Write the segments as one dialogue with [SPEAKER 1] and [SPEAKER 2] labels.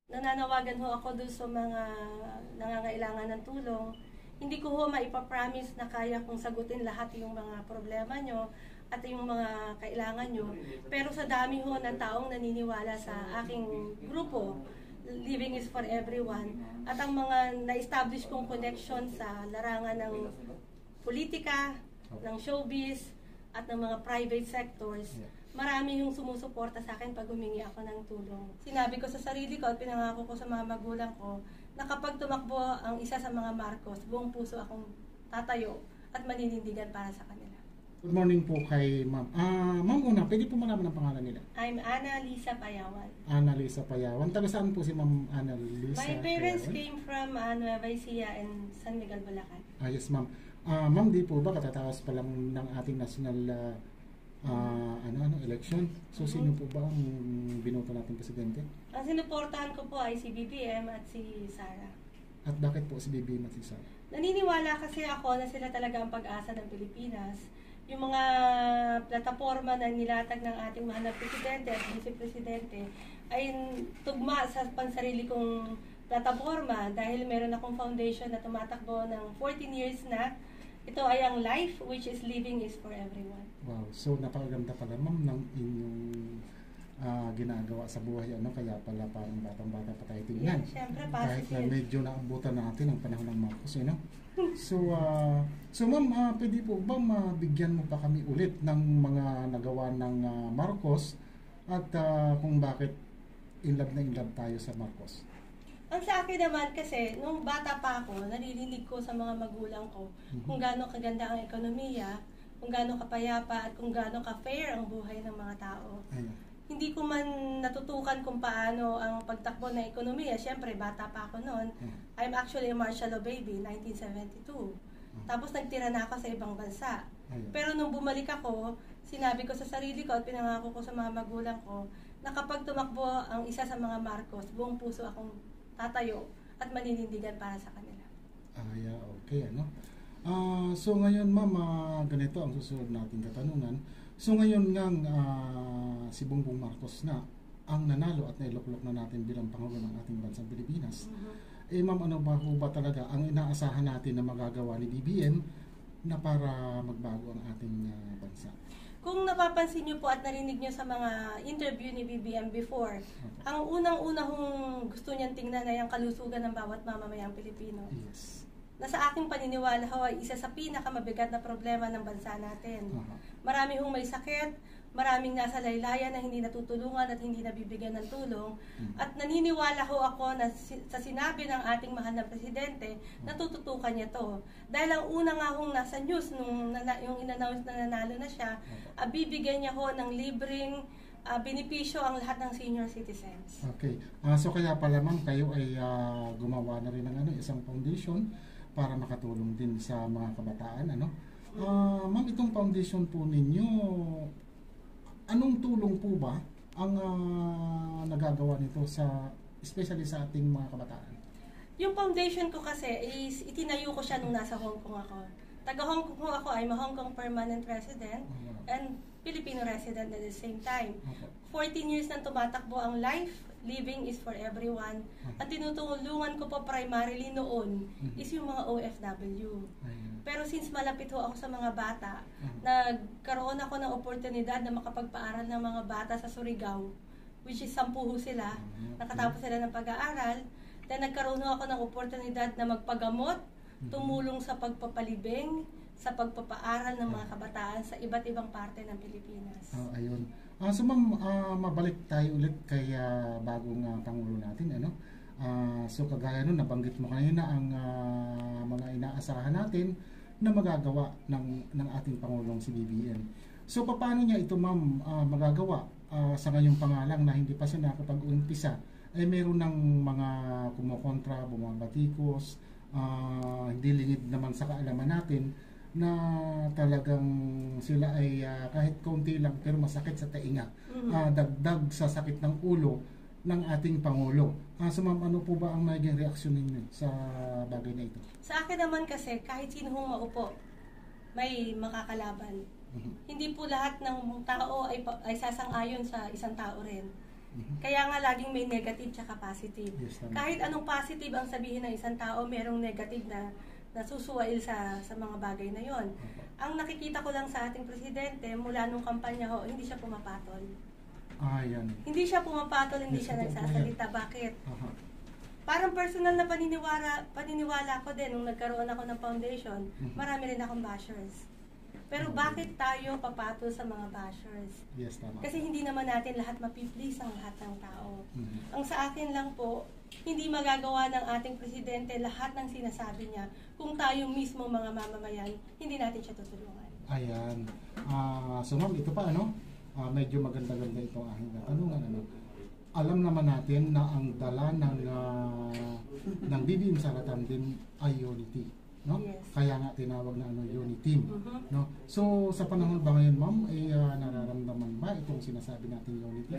[SPEAKER 1] Nananawagan ho ako doon sa mga nangangailangan ng tulong. Hindi ko ho maipapromise na kaya kong sagutin lahat yung mga problema nyo at yung mga kailangan nyo. Pero sa dami ho ng taong naniniwala sa aking grupo, Living is for Everyone, at ang mga na-establish kong connection sa larangan ng politika, ng showbiz, at ng mga private sectors, marami yung sumusuporta sa akin pag humingi ako ng tulong. Sinabi ko sa sarili ko at pinangako ko sa mga magulang ko na kapag tumakbo ang isa sa mga Marcos, buong puso akong tatayo at maninindigan para sa kanila.
[SPEAKER 2] Good morning po kay ma'am. Ma'am, una, pwede po malaman ang pangalan nila?
[SPEAKER 1] I'm Ana Lisa Payawan.
[SPEAKER 2] Ana Lisa Payawan. Taga saan po si ma'am Ana Lisa?
[SPEAKER 1] My parents
[SPEAKER 2] Payawan?
[SPEAKER 1] came from Nueva Ecija and San Miguel, Bulacan.
[SPEAKER 2] Yes, ma'am. Ma'am, di po ba katatapos pa lang ng ating national election? So, sino po ba ang binoto nating presidente?
[SPEAKER 1] Ang sinuportahan ko po ay si BBM at si Sara.
[SPEAKER 2] At bakit po si BBM at si Sara?
[SPEAKER 1] Naniniwala kasi ako na sila talaga ang pag-asa ng Pilipinas. Yung mga plataforma na nilatag ng ating mahal na presidente at vice-presidente ay tugma sa pansarili kong plataforma dahil meron akong foundation na tumatakbo ng 14 years na. Ito ay ang life, which is living is for everyone.
[SPEAKER 2] Wow, so napakaganda pala ma'am ng inyong ginagawa sa buhay, kaya pala parang batang-bata pa tayo tingnan.
[SPEAKER 1] Yeah, syempre,
[SPEAKER 2] kahit na
[SPEAKER 1] positive.
[SPEAKER 2] medyo naabutan natin ang panahon ng Marcos, So ma'am, pwede po ba mabigyan mo pa kami ulit ng mga nagawa ng Marcos at kung bakit in love tayo sa Marcos?
[SPEAKER 1] Ang sa akin naman kasi, nung bata pa ako, naririnig ko sa mga magulang ko kung gaano kaganda ang ekonomiya, kung gaano kapayapa at kung gaano ka-fair ang buhay ng mga tao.
[SPEAKER 2] Ayun.
[SPEAKER 1] Hindi ko man natutukan kung paano ang pagtakbo ng ekonomiya. Siyempre, bata pa ako noon. I'm actually a martial law baby, 1972. Tapos nagtira na ako sa ibang bansa. Pero nung bumalik ako, sinabi ko sa sarili ko at pinangako ko sa mga magulang ko na kapag tumakbo ang isa sa mga Marcos, buong puso akong tatayo at maninindigan para sa kanila.
[SPEAKER 2] Okay, so ngayon ma'am, ganito ang susunod nating katanungan. So ngayon nga si Bongbong Marcos na ang nanalo at nailuklok na natin bilang Pangulo ng ating bansang Pilipinas. Ma'am, ano ba ho ba talaga ang inaasahan natin na magagawa ni BBM na para magbago ang ating bansa?
[SPEAKER 1] Kung napapansin niyo po at narinig niyo sa mga interview ni BBM before, ang unang-una hong gusto niyang tingnan ay ang kalusugan ng bawat mamamayang Pilipino.
[SPEAKER 2] Yes.
[SPEAKER 1] Na sa aking paniniwala ho ay isa sa pinakamabigat na problema ng bansa natin. Marami hong may sakit, maraming nasa laylayan na hindi natutulungan at hindi nabibigyan ng tulong. At naniniwala ho ako na sa sinabi ng ating mahal na presidente, natututukan niya to. Dahil ang una nga hong nasa news, yung in-announce na nanalo na siya, bibigyan niya ho ng libreng benepisyo ang lahat ng senior citizens.
[SPEAKER 2] Okay. So kaya pala ma'am, kayo ay gumawa na rin ng isang foundation para makatulong din sa mga kabataan. Ma'am, itong foundation po ninyo, anong tulong po ba ang nagagawa nito especially sa ating mga kabataan?
[SPEAKER 1] Yung foundation ko kasi is itinayo ko siya nung nasa Hong Kong ako. Taga Hong Kong ako, I'm a Hong Kong permanent resident and Filipino resident at the same time. 14 years nang tumatakbo ang life, living is for everyone. At tinutulungan ko po primarily noon is yung mga OFW. Pero since malapit ho ako sa mga bata, nagkaroon ako ng oportunidad na makapagpaaral ng mga bata sa Surigao, which is 10 ho sila, nakatapos sila ng pag-aaral. Then nagkaroon ho ako ng oportunidad na magpagamot, tumulong sa pagpapalibing, sa pagpapaaral ng mga kabataan sa iba't ibang parte ng Pilipinas.
[SPEAKER 2] Ayun. So ma'am, mabalik tayo ulit kay bagong Pangulo natin. So kagaya nun, nabanggit mo kanina ang mga inaasahan natin na magagawa ng ating Pangulong si BBM. So paano niya ito ma'am magagawa sa ngayong pangalang na hindi pa siya nakapag-umpisa? Meron ng mga kumukontra, bumabatikos, hindi lingid naman sa kaalaman natin na talagang sila ay kahit konti lang pero masakit sa tainga, dagdag sa sakit ng ulo ng ating Pangulo. So ma'am, ano po ba ang naging reaksyon ninyo sa bagay na ito?
[SPEAKER 1] Sa akin naman kasi, kahit sino hong maupo, may makakalaban. Hindi po lahat ng tao ay sasang-ayon sa isang tao rin. Kaya nga laging may negative tsaka positive.
[SPEAKER 2] Yes, tama.
[SPEAKER 1] Kahit anong positive ang sabihin ng isang tao, merong negative na nasusuwail sa mga bagay na yon. Ang nakikita ko lang sa ating presidente, mula nung kampanya ho, hindi siya pumapatol.
[SPEAKER 2] Yan.
[SPEAKER 1] Hindi siya pumapatol, hindi
[SPEAKER 2] Yes,
[SPEAKER 1] siya
[SPEAKER 2] opo,
[SPEAKER 1] nagsasalita. Bakit?
[SPEAKER 2] Aha.
[SPEAKER 1] Parang personal na paniniwala ko din nung nagkaroon ako ng foundation, marami rin akong bashers. Pero bakit tayo papatol sa mga bashers?
[SPEAKER 2] Yes, tama.
[SPEAKER 1] Kasi hindi naman natin lahat mapiplease ang lahat ng tao. Ang sa akin lang po, hindi magagawa ng ating presidente lahat ng sinasabi niya kung tayo mismo mga mamamayan, hindi natin siya tutulungan.
[SPEAKER 2] Ayan. So ma'am, ito pa medyo maganda-ganda itong aking katanungan. Alam naman natin na ang dala ng BBM Sara Tandem ay unity, no?
[SPEAKER 1] Yes.
[SPEAKER 2] Kaya nga tinawag na unity, no? So sa panahon ba ngayon, ma'am, ay nararamdaman ba itong sinasabi nating unity?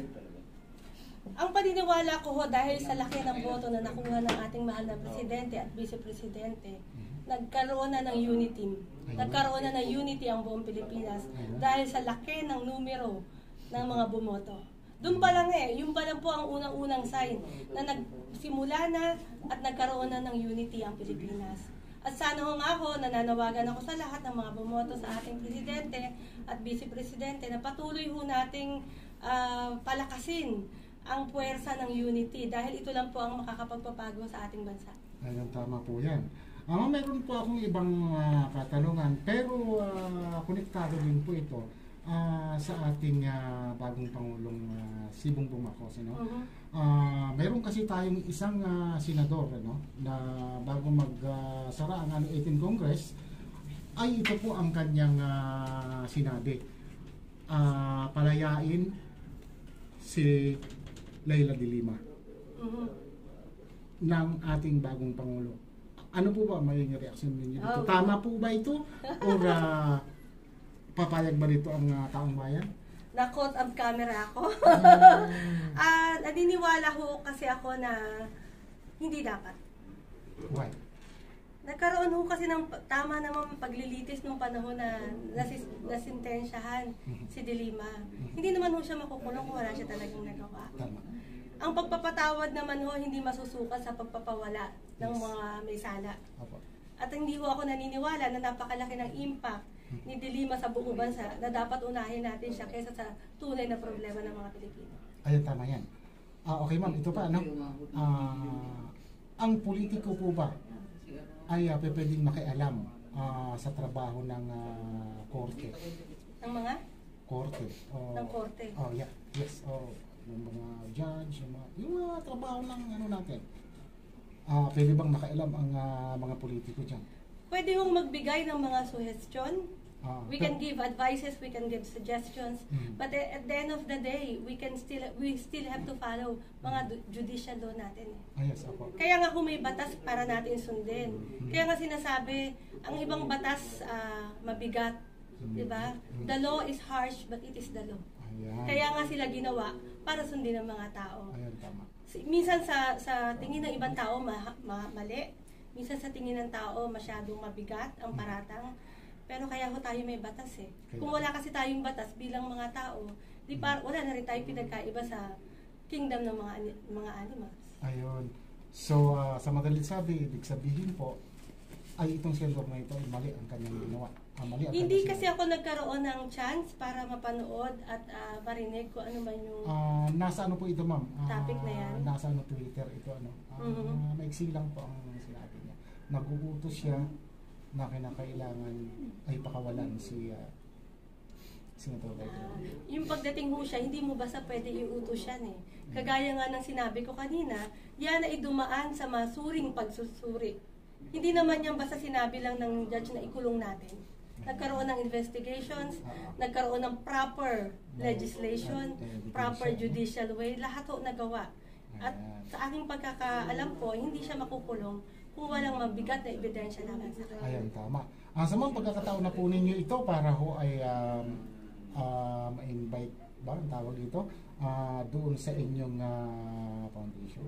[SPEAKER 1] Ang paniniwala ko ho, dahil sa laki ng boto na nakuha ng ating mahal na presidente at vice-presidente, nagkaroon na ng unity. Nagkaroon na ng unity ang buong Pilipinas dahil sa laki ng numero ng mga bumoto. Doon pa lang yung pa lang po ang unang-unang sign na nagsimula na at nagkaroon na ng unity ang Pilipinas. At sana ho nga ho, nananawagan ako sa lahat ng mga bumoto sa ating presidente at vice-presidente na patuloy ho nating palakasin ang puwersa ng unity dahil ito lang po ang makakapagpapago sa ating bansa.
[SPEAKER 2] Ayun, tama po yan. Meron po akong ibang katanungan, pero konektado din po ito sa ating bagong Pangulong si Bongbong Marcos. Meron kasi tayong isang senador na bago magsara ang 18 Congress, ay ito po ang kanyang sinabi. Palayain si Leila de Lima ng ating bagong Pangulo. Ano po ba magiging reaksyon ninyo dito? Tama po ba ito? O papayag ba dito ang taong bayan?
[SPEAKER 1] Na-caught ang camera ako. Naniniwala ho kasi ako na hindi dapat.
[SPEAKER 2] Why?
[SPEAKER 1] Nagkaroon ho kasi ng tama namang paglilitis nung panahon na nasintensyahan si De Lima. Hindi naman ho siya makukulong kung wala siya talagang nagawa.
[SPEAKER 2] Tama.
[SPEAKER 1] Ang pagpapatawad naman ho hindi masusukat sa pagpapawala ng mga may sala. At hindi ho ako naniniwala na napakalaki ng impact ni De Lima sa buong bansa na dapat unahin natin siya kaysa sa tunay na problema ng mga Pilipino.
[SPEAKER 2] Ayun, tama yan. Okay ma'am, ito pa ang politiko po ba ay pwedeng makialam sa trabaho ng korte?
[SPEAKER 1] Ng mga?
[SPEAKER 2] Korte.
[SPEAKER 1] Ng korte?
[SPEAKER 2] Yeah. Yes. Yung mga judge, yung mga trabaho ng natin. Pwede bang makialam ang mga politiko dyan?
[SPEAKER 1] Pwede hong magbigay ng mga suggestion. We can give advices, we can give suggestions, but at the end of the day, we still have to follow mga judicial law natin.
[SPEAKER 2] Yes, opo.
[SPEAKER 1] Kaya nga kung may batas para natin sundin. Kaya nga sinasabi, ang ibang batas mabigat, di ba? The law is harsh, but it is the law.
[SPEAKER 2] Ayan.
[SPEAKER 1] Kaya nga sila ginawa para sundin ng mga tao.
[SPEAKER 2] Ayan, tama.
[SPEAKER 1] Minsan sa tingin ng ibang tao mali, minsan sa tingin ng tao masyadong mabigat ang paratang. Pero kaya ho tayo may batas Kung wala kasi tayong batas bilang mga tao, wala na rin tayo pinagkaiba sa kingdom ng mga animals.
[SPEAKER 2] Ayun. So, sa madaling ibig sabihin po, ay itong senador na ito ay mali ang kanyang ginawa. Mali ang
[SPEAKER 1] Hindi kasi ako nagkaroon ng chance para mapanood at marinig ko ano man yung
[SPEAKER 2] nasa ano po ito, ma'am?
[SPEAKER 1] Topic na yan.
[SPEAKER 2] Nasa Twitter ito, maiksi lang po ang sinabi niya. Nag-uutos siya na kinakailangan ay pakawalan si Senator Leila.
[SPEAKER 1] Yung pagdating ho siya, hindi mo basta pwede iutos yan Kagaya nga ng sinabi ko kanina, yan ay dumaan sa masuring pagsusuri. Hindi naman yan basta sinabi lang ng judge na ikulong natin. Nagkaroon ng investigations, nagkaroon ng proper legislation, proper judicial way, lahat ho nagawa. At sa aking pagkakaalam po, hindi siya makukulong kung walang mabigat na ebidensya naman sa kanya.
[SPEAKER 2] Ayan, tama. Sa mga pagkakataon na po ninyo ito para ho ay ma-invite ba ang tawag dito doon sa inyong foundation?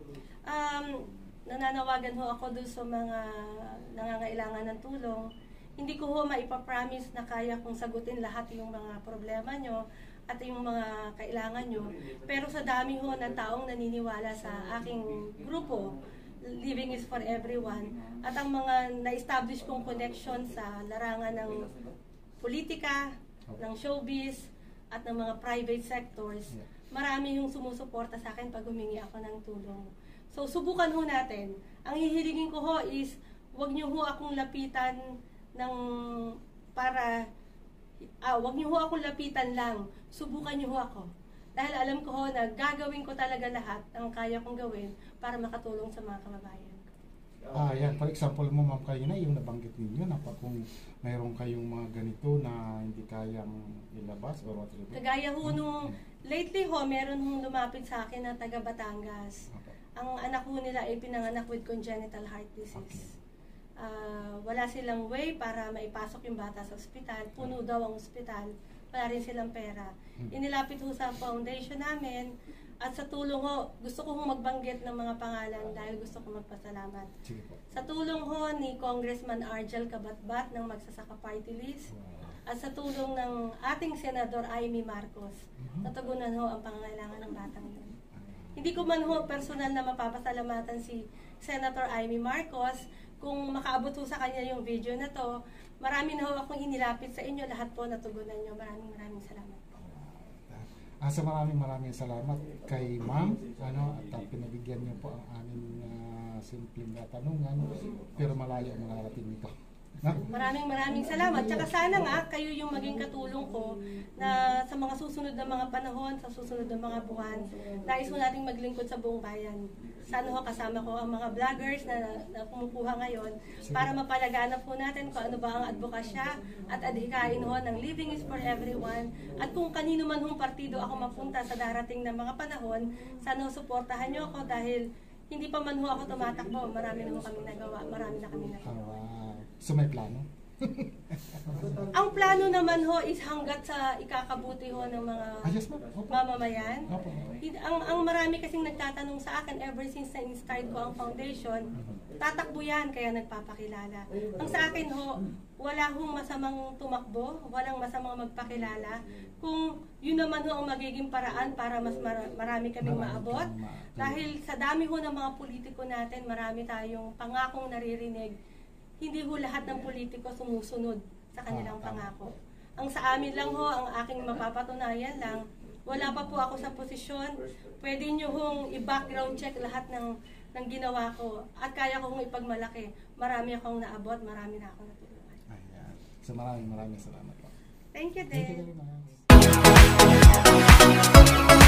[SPEAKER 1] Nananawagan ho ako doon sa mga nangangailangan ng tulong. Hindi ko ho maipapromise na kaya kong sagutin lahat yung mga problema nyo. at yung mga kailangan nyo. Pero sa dami ho ng taong naniniwala sa aking grupo, Living is for Everyone, at ang mga na-establish kong connection sa larangan ng politika, ng showbiz, at ng mga private sectors, marami yung sumusuporta sa akin pag humingi ako ng tulong. So, subukan ho natin. Ang hihiligin ko ho is, huwag niyo ho akong lapitan ng huwag niyo ho akong lapitan lang. Subukan niyo ho ako. Dahil alam ko ho na gagawin ko talaga lahat ang kaya kong gawin para makatulong sa mga kababayan.
[SPEAKER 2] Yan. For example mo, ma'am, kayo na yung nabanggit ninyo na pag kung mayroon kayong mga ganito na hindi kayang ilabas or whatever.
[SPEAKER 1] Kagaya ho nung lately ho, meron hong lumapit sa akin na taga Batangas.
[SPEAKER 2] Okay.
[SPEAKER 1] Ang anak ho nila ay pinanganak with congenital heart disease. Wala silang way para maipasok yung bata sa ospital. Puno daw ang ospital. Wala rin silang pera. Inilapit ho sa foundation namin at sa tulong ho, gusto ko magbanggit ng mga pangalan dahil gusto ko magpasalamat.
[SPEAKER 2] Sige po.
[SPEAKER 1] Sa tulong ho ni Congressman Argel Cabatbat ng Magsasaka Party List at sa tulong ng ating Senador Amy Marcos, natugunan ho ang pangangailangan ng batang yun. Hindi ko man ho personal na mapapasalamatan si Senator Amy Marcos. Kung makaabot ho sa kanya yung video na to, marami na ho akong inilapit sa inyo, lahat po natugunan nyo. Maraming salamat po.
[SPEAKER 2] Sa maraming salamat kay ma'am, at pinabigyan niyo po ang aming simpleng katanungan, pero malayo ang narating nito.
[SPEAKER 1] Maraming salamat. Tsaka sana nga kayo yung maging katulong ko na sa mga susunod na mga panahon, sa susunod na mga buwan, nais mo nating maglingkod sa buong bayan. Sana ho kasama ko ang mga vloggers na kumukuha ngayon para mapalaganap po natin kung ano ba ang advokasya at adhikain ho ng Living is for Everyone. At kung kanino man hong partido ako mapunta sa darating na mga panahon, sana ho suportahan nyo ako dahil hindi pa man ho ako tumatakbo. Marami na ho kaming nagawa. Marami na kaming nagawa.
[SPEAKER 2] So may plano?
[SPEAKER 1] Ang plano naman ho is hanggat sa ikakabuti ho ng mga mamamayan. Ang marami kasing nagtatanong sa akin ever since na-install ko ang foundation, tatakbo yan kaya nagpapakilala. Ang sa akin ho, wala hong masamang tumakbo, walang masamang magpakilala. Kung yun naman ho ang magiging paraan para mas marami kaming maabot. Dahil sa dami ho ng mga politiko natin, marami tayong pangakong naririnig. Hindi ho lahat ng politiko sumusunod sa kanilang pangako. Ang sa amin lang ho, ang aking mapapatunayan lang, wala pa po ako sa posisyon, pwede nyo hong i-background check lahat ng ginawa ko at kaya kong ipagmalaki. Marami akong naabot, marami na akong natulungan.
[SPEAKER 2] Ayan. So maraming salamat po.
[SPEAKER 1] Thank you,
[SPEAKER 2] Thank you
[SPEAKER 1] din.
[SPEAKER 2] very much.